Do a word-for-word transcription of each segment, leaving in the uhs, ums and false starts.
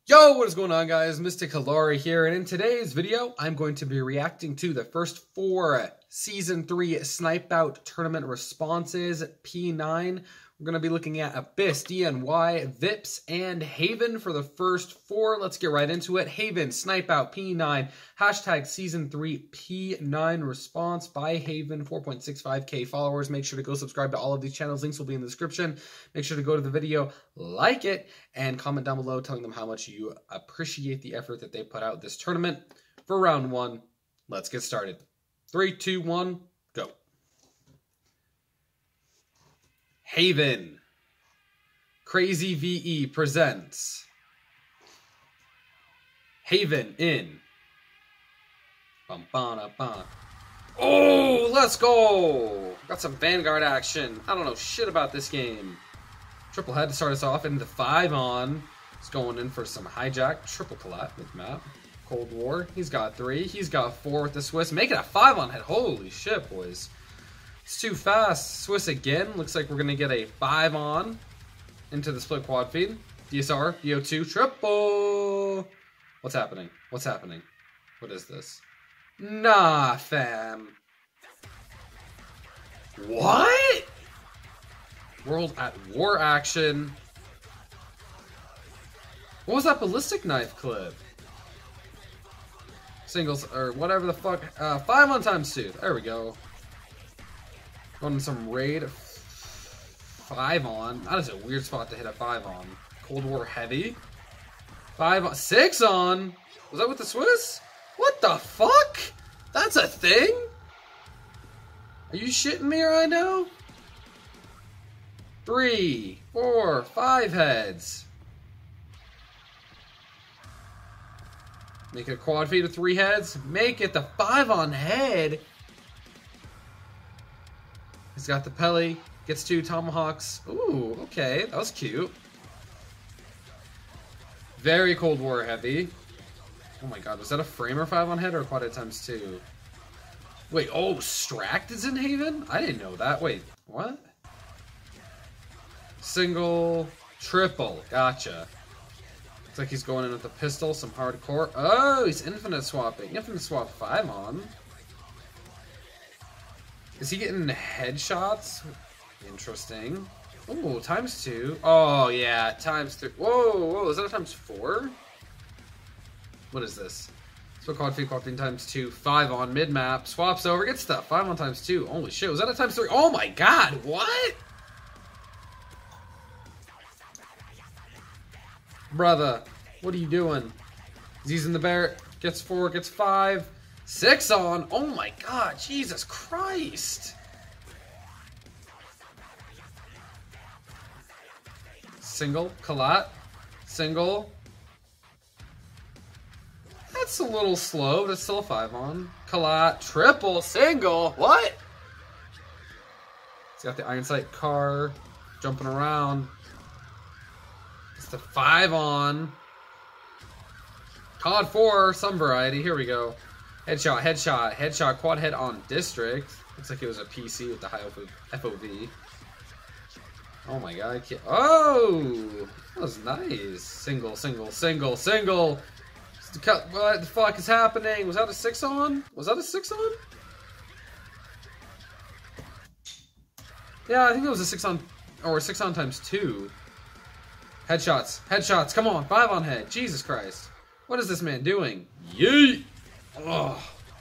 Yo, what is going on, guys? Mystic Hilari here, and in today's video, I'm going to be reacting to the first four Season three Snipe Out Tournament responses, P nine. We're going to be looking at Abyss, D N Y, Vips, and Haven for the first four. Let's get right into it. Haven, Snipe Out, P nine, hashtag Season three P nine response by Haven, four point six five K followers. Make sure to go subscribe to all of these channels. Links will be in the description. Make sure to go to the video, like it, and comment down below telling them how much you appreciate the effort that they put out this tournament. For round one, let's get started. Three, two, one, go. Haven, Crazy V E presents Haven in. Bum, ba, ba. Oh, let's go! Got some Vanguard action. I don't know shit about this game. Triple head to start us off into five on. He's going in for some hijack. Triple collat with map. Cold War. He's got three. He's got four with the Swiss. Make it a five on head. Holy shit, boys. It's too fast. Swiss again. Looks like we're going to get a five on into the split quad feed. D S R, B O two, triple. What's happening? What's happening? What is this? Nah, fam. What? World at War action. What was that ballistic knife clip? Singles, or whatever the fuck. Uh, five on times two. There we go. Going some raid. Five on. That is a weird spot to hit a five on. Cold War heavy. Five on. Six on. Was that with the Swiss? What the fuck? That's a thing? Are you shitting me right now? Three, four, five heads. Make it a quad feed of three heads. Make it the five on head. He's got the Pelly. Gets two tomahawks. Ooh, okay. That was cute. Very Cold War heavy. Oh my god, was that a framer five on head or a quad head times two? Wait, oh, Stract is in Haven? I didn't know that. Wait, what? Single, triple. Gotcha. Looks like he's going in with the pistol, some hardcore. Oh, he's infinite swapping. Infinite swap five on. Is he getting headshots? Interesting. Ooh, times two. Oh, yeah, times three. Whoa, whoa, is that a times four? What is this? So quad feed, quad feed times two. Five on mid-map. Swaps over, gets stuff. Five on times two. Holy shit, was that a times three? Oh my god, what? Brother, what are you doing? He's using the Barrett. Gets four, gets five. Six on. Oh my god, Jesus Christ. Single, collat. Single. That's a little slow, but it's still a five on. Collat, triple, single. What? He's got the Iron Sight car. Jumping around. It's the five on. C O D four, some variety. Here we go. Headshot, headshot, headshot, quad head on district. Looks like it was a P C with the high F O V. Oh my god. I can't. Oh! That was nice. Single, single, single, single. What the fuck is happening? Was that a six on? Was that a six on? Yeah, I think it was a six on, or a six on times two. Headshots, headshots, come on, five on head. Jesus Christ. What is this man doing? Yeet! Ugh.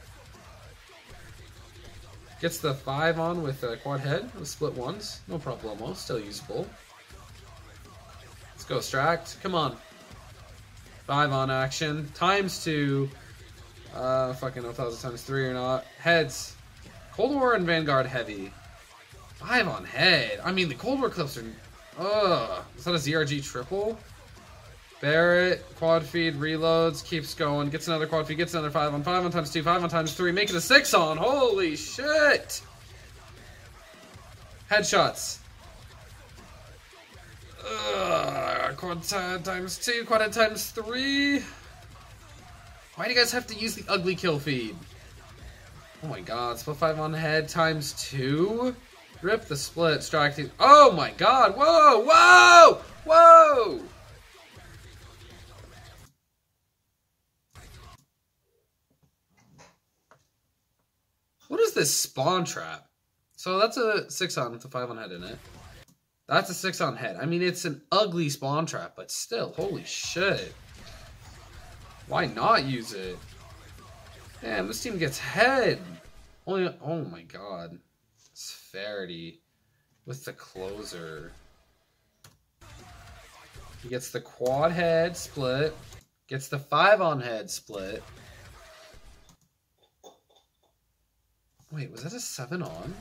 Gets the five on with a quad head, with split ones. No problemo, still usable. Let's go, Stract. Come on. Five on action. Times two. Uh, fucking know if that was a times three or not. Heads. Cold War and Vanguard heavy. Five on head. I mean, the Cold War clips are... Ugh. Is that a Z R G triple? Barrett, quad feed, reloads, keeps going, gets another quad feed, gets another five on five on times two, five on times three, make it a six on. Holy shit! Headshots. Ugh, quad times two, quad head times three. Why do you guys have to use the ugly kill feed? Oh my god, split five on head times two. Rip the split, strike team. Oh my god, whoa, whoa, whoa! is this Spawn Trap? So that's a six on with a five on head in it. That's a six on head. I mean, it's an ugly Spawn Trap, but still, holy shit. Why not use it? Damn, this team gets head. Only, oh my god. Sfarity with the closer. He gets the quad head split. Gets the five on head split. Wait, was that a seven on?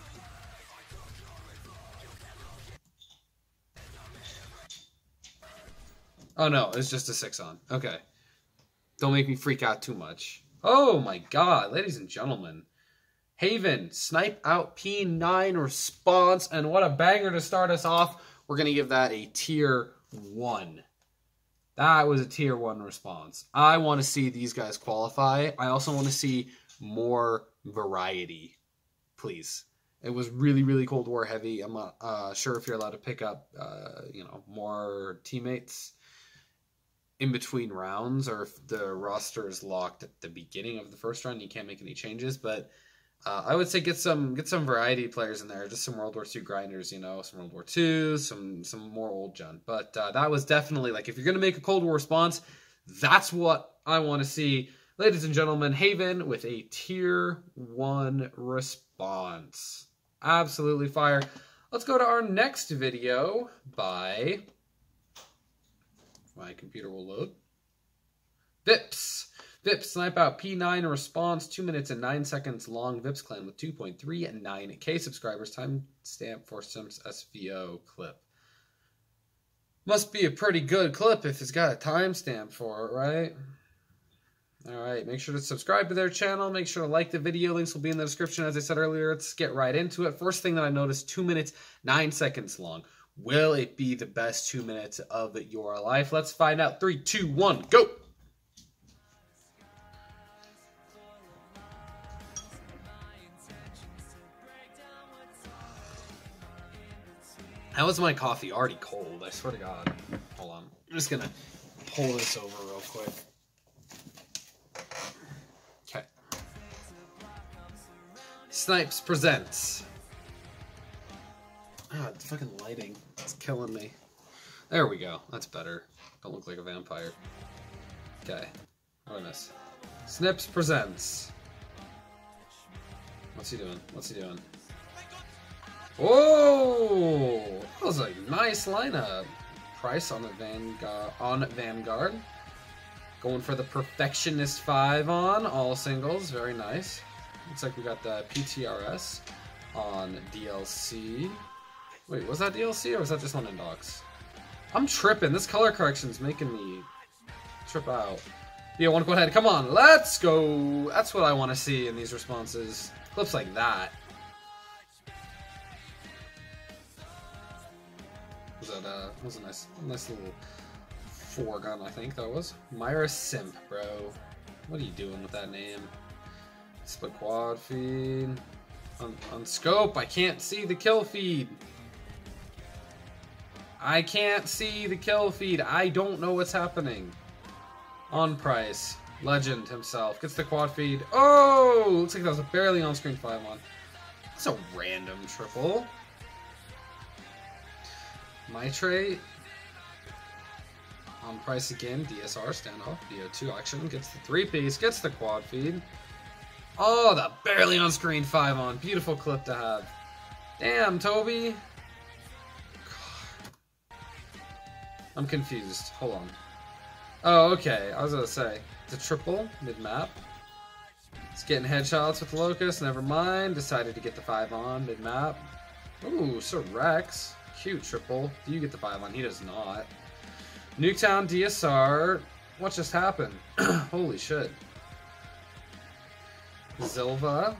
Oh no, it's just a six on. Okay. Don't make me freak out too much. Oh my god, ladies and gentlemen. Haven, Snipe Out P nine response. And what a banger to start us off. We're going to give that a tier one. That was a tier one response. I want to see these guys qualify. I also want to see more variety, please. It was really, really Cold War heavy. I'm not uh, sure if you're allowed to pick up, uh, you know, more teammates in between rounds, or if the roster is locked at the beginning of the first round, you can't make any changes. But uh, I would say get some get some variety players in there, just some World War Two grinders, you know, some World War Two, some some more old gen. But uh, that was definitely, like, if you're gonna make a Cold War response, that's what I want to see. Ladies and gentlemen, Haven with a tier one response. Absolutely fire. Let's go to our next video by... My computer will load. Vips. Vips Snipe Out P nine response. two minutes and nine seconds long. Vips clan with two point three nine K subscribers. Timestamp for Sims S V O clip. Must be a pretty good clip if it's got a timestamp for it, right? Alright, make sure to subscribe to their channel. Make sure to like the video. Links will be in the description, as I said earlier. Let's get right into it. First thing that I noticed, two minutes, nine seconds long. Will it be the best two minutes of your life? Let's find out. Three, two, one, go! How is my coffee already cold? I swear to God. Hold on. I'm just going to pull this over real quick. Okay. Snipes presents. Ah, the fucking lighting. It's killing me. There we go. That's better. Don't look like a vampire. Okay. What did I miss? Snips presents. What's he doing? What's he doing? Oh! That was a nice lineup. Price on the Vanguard. On Vanguard. Going for the Perfectionist five on. All singles. Very nice. Looks like we got the P T R S on D L C. Wait, was that D L C or was that just on Indocs? I'm tripping. This color correction's making me trip out. Yeah, one go ahead. Come on, let's go. That's what I want to see in these responses. Clips like that. Was that uh? That was a nice, nice little four gun. I think that was Myra Simp, bro. What are you doing with that name? Split quad feed on, on scope. I can't see the kill feed. I can't see the kill feed. I don't know what's happening. On price. Legend himself. Gets the quad feed. Oh! Looks like that was a barely on-screen five on. That's a random triple. Mitre. On price again. D S R standoff. B O two action. Gets the three-piece. Gets the quad feed. Oh, the barely on-screen five on. Beautiful clip to have. Damn, Toby. I'm confused. Hold on. Oh, okay. I was gonna say. It's a triple mid-map. It's getting headshots with Locust. Never mind. Decided to get the five on mid-map. Ooh, Sir Rex. Cute triple. Do you get the five on? He does not. Nuketown D S R. What just happened? Holy shit. Zilva.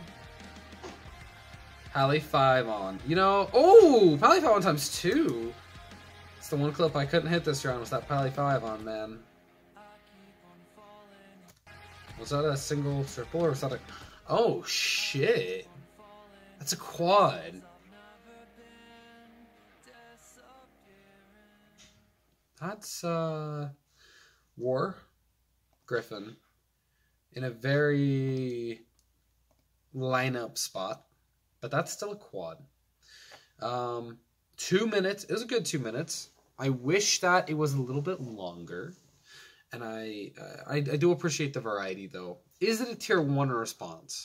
Pally five on. You know, oh! Pally five on times two. It's the one clip I couldn't hit this round, was that Pally five on, man. Was that a single triple, or was that a... Oh, shit. That's a quad. That's, uh... War. Griffin. In a very... lineup spot, but that's still a quad. Um, two minutes. It was a good two minutes. I wish that it was a little bit longer, and I, uh, I, I do appreciate the variety, though. Is it a tier one response?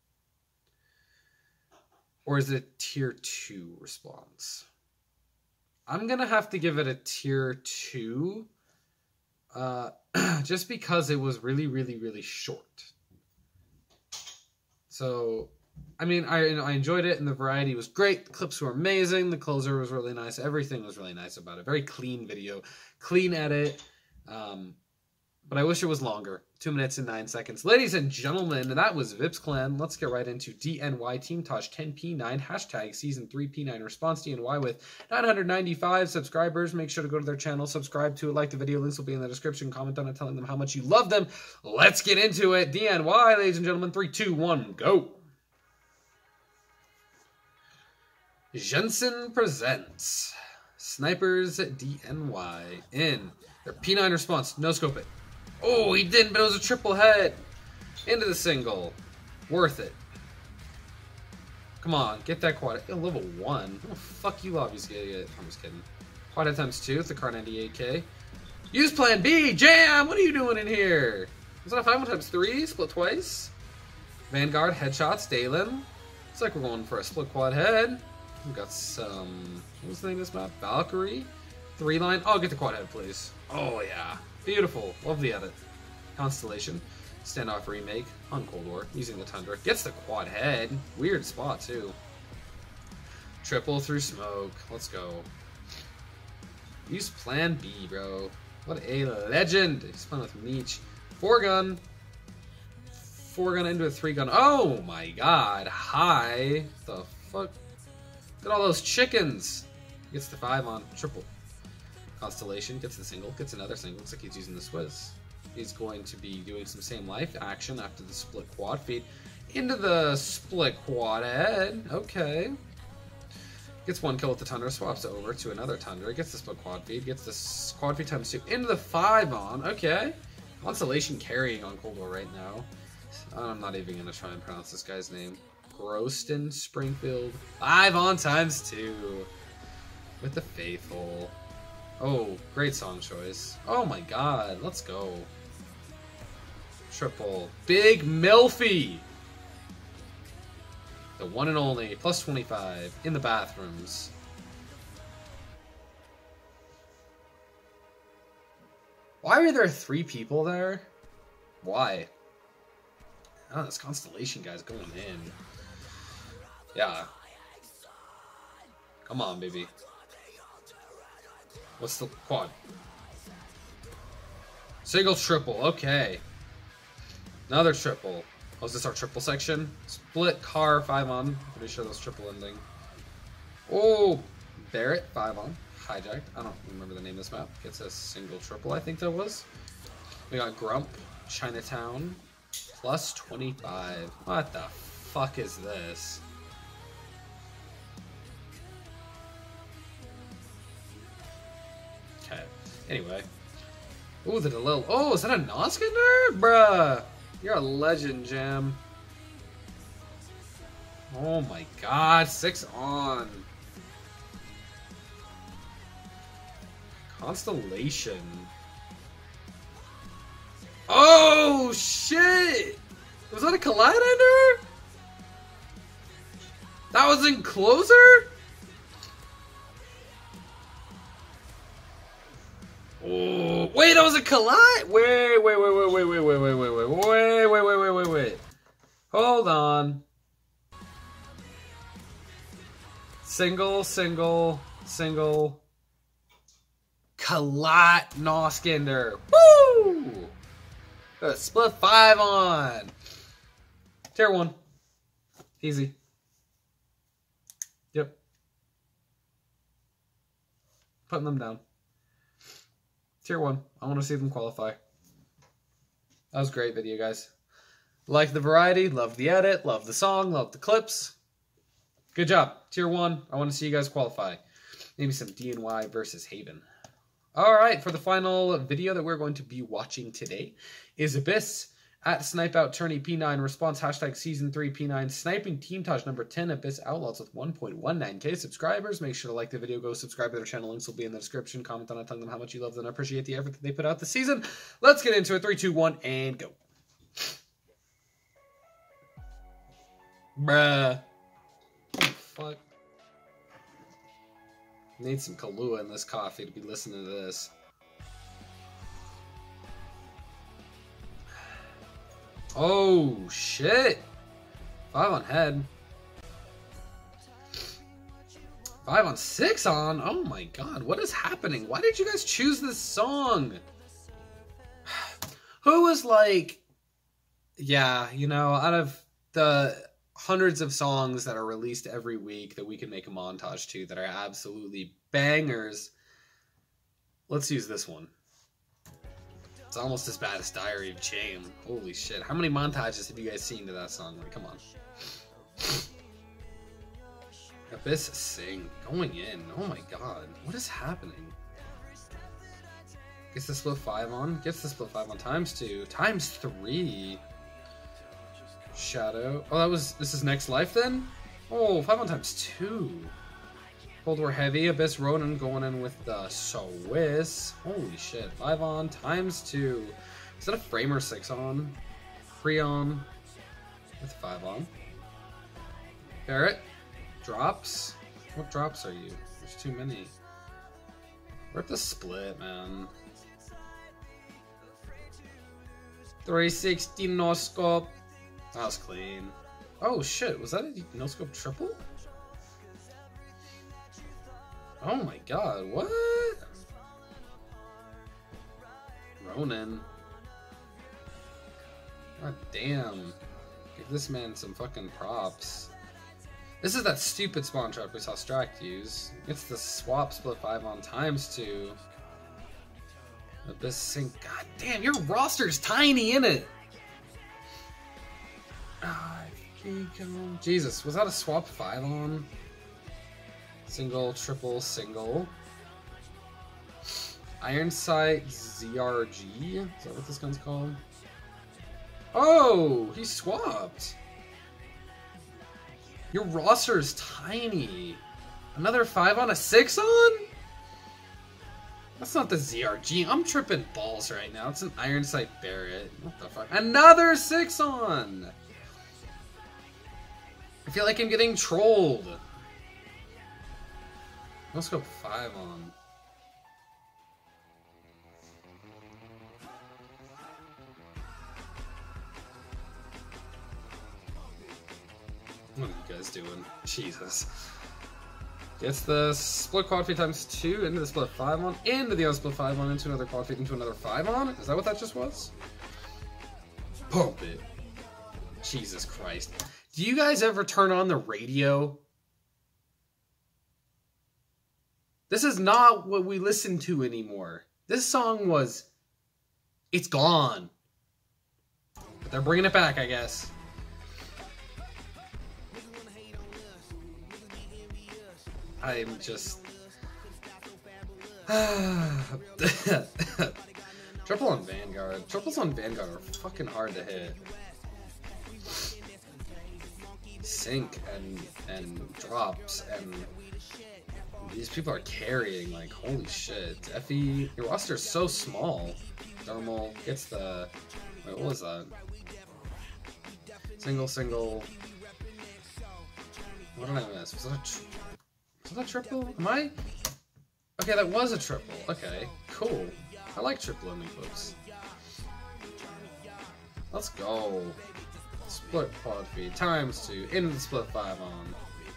Or is it a tier two response? I'm going to have to give it a tier two, uh, just because it was really, really, really short. So, I mean, I, you know, I enjoyed it, and the variety was great. The clips were amazing. The closer was really nice. Everything was really nice about it. Very clean video. Clean edit. Um, but I wish it was longer. Two minutes and nine seconds. Ladies and gentlemen, that was VipsClan. Let's get right into D N Y Team Tosh ten P nine. Hashtag Season three P nine Response. D N Y with nine hundred ninety-five subscribers. Make sure to go to their channel, subscribe to it, like the video. Links will be in the description. Comment on it, telling them how much you love them. Let's get into it. D N Y, ladies and gentlemen. Three, two, one, go. Jensen presents Snipers D N Y in their P nine response. No scope it. Oh, he didn't, but it was a triple head. Into the single. Worth it. Come on, get that quad. You're level one. Oh, fuck you, obviously. Get I'm just kidding. Quad head times two with the car ninety-eight K. Use plan B. Jam, what are you doing in here? Is that a five one times three? Split twice? Vanguard, headshots, Dalen. Looks like we're going for a split quad head. We've got some, what's the name of this map? Valkyrie? Three line. Oh, get the quad head, please. Oh, yeah. Beautiful. Love the edit. Constellation. Standoff remake on Cold War. Using the Tundra. Gets the quad head. Weird spot, too. Triple through smoke. Let's go. Use plan B, bro. What a legend. He's playing with Meech. Four gun. Four gun into a three gun. Oh, my God. Hi. The fuck? Look at all those chickens. Gets the five on triple. Constellation gets the single, gets another single. Looks like he's using the Swizz. He's going to be doing some same life action after the split quad feed. Into the split quad head. Okay. Gets one kill with the Tundra, swaps over to another Tundra. Gets the split quad feed, gets the quad feed times two. Into the five on. Okay. Constellation carrying on Cold War right now. I'm not even going to try and pronounce this guy's name. Groston Springfield. Five on times two. With the Faithful. Oh, great song choice. Oh my God, let's go. Triple. Big Milfy. The one and only. Plus twenty-five. In the bathrooms. Why are there three people there? Why? Oh, this Constellation guy's going in. Yeah. Come on, baby. What's the quad? Single triple, okay. Another triple. Oh, is this our triple section? Split car, five on. Pretty sure that's triple ending. Oh, Barrett, five on. Hijacked. I don't remember the name of this map. Gets a single triple, I think that was. We got Grump, Chinatown, plus twenty-five. What the fuck is this? Okay. Anyway. Ooh, the little. Oh, is that a Noskander? Bruh. You're a legend, Jam. Oh my God. Six on. Constellation. Oh, shit. Was that a Collide Ender? That was in Closer? Oh, wait, that was a Collide? Wait, wait, wait, wait, wait, wait, wait, wait, wait, wait, wait, wait, wait, wait, wait, wait. Hold on. Single, single, single. Collide Noskander. Woo! Got a split five on. Tier one. Easy. Yep. Putting them down. Tier one. I want to see them qualify. That was a great video, guys. Like the variety, love the edit, love the song, love the clips. Good job. Tier one. I want to see you guys qualify. Maybe some D N Y versus Haven. Alright, for the final video that we're going to be watching today is Abyss At Snipe Out Tourney P nine, response hashtag season three P nine, sniping team Taj number ten, Abyss Outlaws with one point one nine K subscribers. Make sure to like the video, go subscribe to their channel, links will be in the description. Comment on it, tell them how much you love them and appreciate the effort that they put out this season. Let's get into it. Three, two, one, and go. Bruh. Fuck. Need some Kahlua in this coffee to be listening to this. Oh, shit. Five on head. Five on six on? Oh my god, what is happening? Why did you guys choose this song? Who was like, yeah, you know, out of the hundreds of songs that are released every week that we can make a montage to that are absolutely bangers, let's use this one. It's almost as bad as Diary of Chain. Holy shit. How many montages have you guys seen to that song? Like, come on. Abyss Sing. Going in. Oh my god. What is happening? Gets the split five on. Gets the split five on times two. Times three. Shadow. Oh, that was... This is Next Life then? Oh, five on times two. Cold War Heavy, Abyss Ronin going in with the Swiss. Holy shit. Five on, times two. Is that a frame or six on? Three on. With five on. Barrett. Drops. What drops are you? There's too many. Rip the split, man. three sixty no scope. That was clean. Oh shit, was that a no scope triple? Oh my god, what? Ronin. God damn. Give this man some fucking props. This is that stupid spawn trap we saw Stract use. It's the swap split five on times two. Abyss Sync. God damn, your roster's tiny in it. Jesus, was that a swap five on? Single, triple, single. Iron Sight Z R G? Is that what this gun's called? Oh, he swapped. Your roster is tiny. Another five on a six on? That's not the Z R G. I'm tripping balls right now. It's an Iron Sight Barrett. What the fuck? Another six on. I feel like I'm getting trolled. Let's go five on. What are you guys doing? Jesus. Gets the split quad feed times two into the split five on, into the other split five on, into another quad feed, into another five on? Is that what that just was? Pump it. Jesus Christ. Do you guys ever turn on the radio? This is not what we listen to anymore. This song was... It's gone. But they're bringing it back, I guess. I'm just... Triple on Vanguard. Triples on Vanguard are fucking hard to hit. Sync and, and drops and... These people are carrying, like, holy shit. Effie, your roster is so small. Thermal gets the... Wait, what was that? Single, single... What did I miss? Was that a, tri was that a triple? Am I... Okay, that was a triple. Okay, cool. I like triple ending clips. Let's go. Split quad feed. Times two. Into the split five on.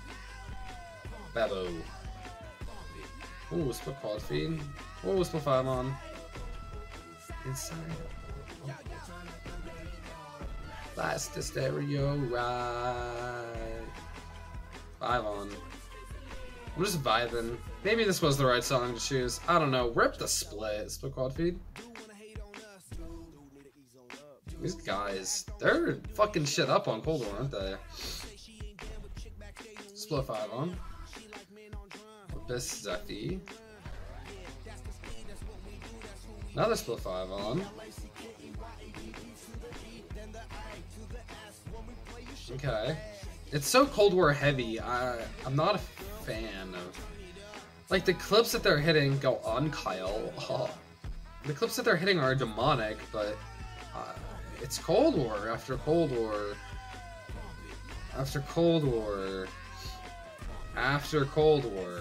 Babo. Ooh, split quad feed. Ooh, split five on. Inside. Oh. Blast the stereo right. Five on. I'm just vibing. Maybe this was the right song to choose. I don't know. Rip the split. Split quad feed. These guys, they're fucking shit up on Cold War, aren't they? Split five on. Abyss Zephy. Another split five on. Okay. It's so Cold War heavy. I, I'm not a fan of... Like, the clips that they're hitting go on Kyle. Oh. The clips that they're hitting are demonic, but... Uh, it's Cold War after Cold War. After Cold War. After Cold War.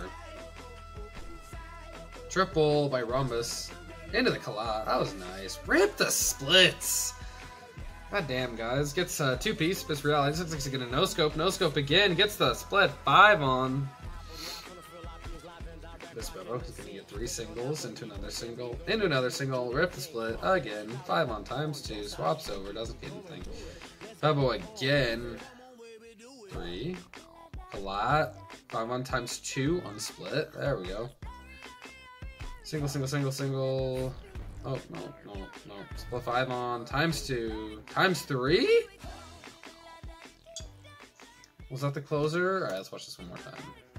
Triple by Rhombus. Into the collat. That was nice. Rip the splits! God damn, guys. Gets uh, two piece. Spits reality. Looks like he's gonna no scope. No scope again. Gets the split. Five on. This Bebo is gonna get three singles into another single. Into another single. Rip the split again. Five on times two. Swaps over. Doesn't get anything. Bebo again. Three. Collat. Five on times two on split. There we go. Single, single, single, single. Oh, no, no, no. Split five on times two. Times three? Was that the closer? Alright, let's watch this one more time.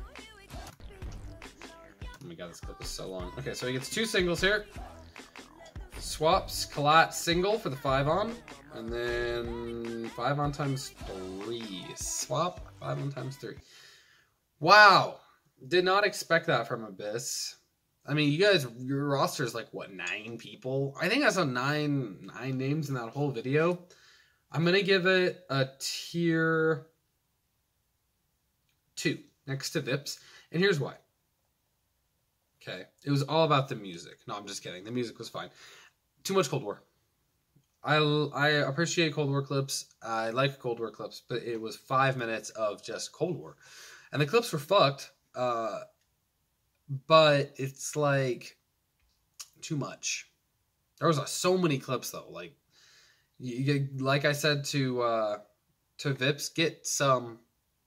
Oh my god, this clip is so long. Okay, so he gets two singles here. Swaps, collat, single for the five on. And then five on times three. Swap, five on times three. Wow. Did not expect that from Abyss. I mean, you guys, your roster is like, what, nine people? I think I saw nine, nine names in that whole video. I'm going to give it a tier two next to Vips. And here's why. Okay. It was all about the music. No, I'm just kidding. The music was fine. Too much Cold War. I, I appreciate Cold War clips. I like Cold War clips, but it was five minutes of just Cold War. And the clips were fucked. Uh... But it's like too much. There was uh, so many clips though. Like, you, you, like I said to uh, to Vips, get some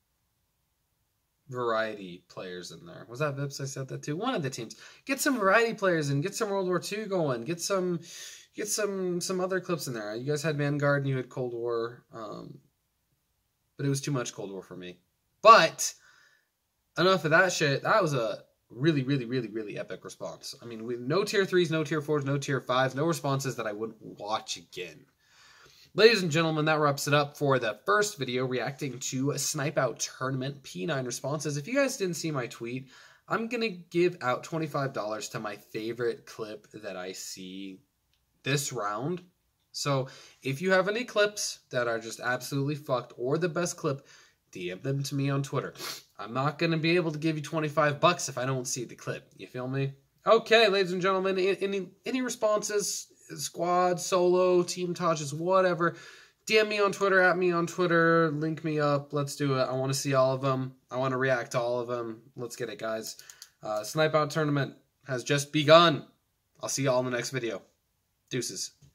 variety players in there. Was that Vips? I said that to one of the teams. Get some variety players in. Get some World War Two going. Get some, get some some other clips in there. You guys had Vanguard and you had Cold War, um, but it was too much Cold War for me. But enough of that shit. That was a really, really, really, really epic response. I mean, we, no tier threes, no tier fours, no tier fives, no responses that I would watch again. Ladies and gentlemen, that wraps it up for the first video reacting to a Snipe Out Tournament P nine responses. If you guys didn't see my tweet, I'm going to give out twenty-five dollars to my favorite clip that I see this round. So if you have any clips that are just absolutely fucked or the best clip, D M them to me on Twitter. I'm not going to be able to give you twenty-five bucks if I don't see the clip. You feel me? Okay, ladies and gentlemen, any any responses, squad, solo, team touches, whatever, D M me on Twitter, at me on Twitter, link me up. Let's do it. I want to see all of them. I want to react to all of them. Let's get it, guys. Uh, Snipe Out Tournament has just begun. I'll see you all in the next video. Deuces.